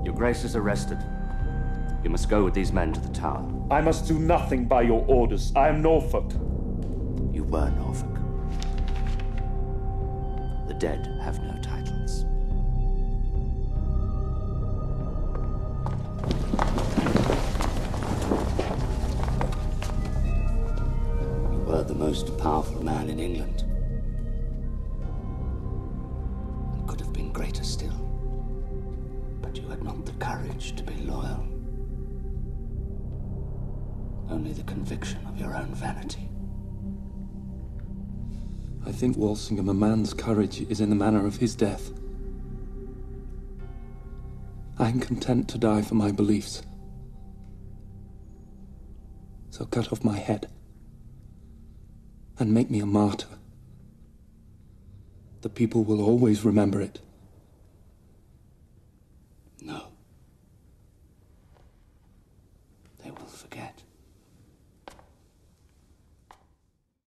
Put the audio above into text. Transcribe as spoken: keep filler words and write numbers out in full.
Your Grace is arrested. You must go with these men to the Tower. I must do nothing by your orders. I am Norfolk. You were Norfolk. The dead have no titles. You were the most powerful man in England. And could have been greater still. But you had not the courage to be loyal. Only the conviction of your own vanity. I think, Walsingham, a man's courage is in the manner of his death. I am content to die for my beliefs. So cut off my head and make me a martyr. The people will always remember it. No. They will forget.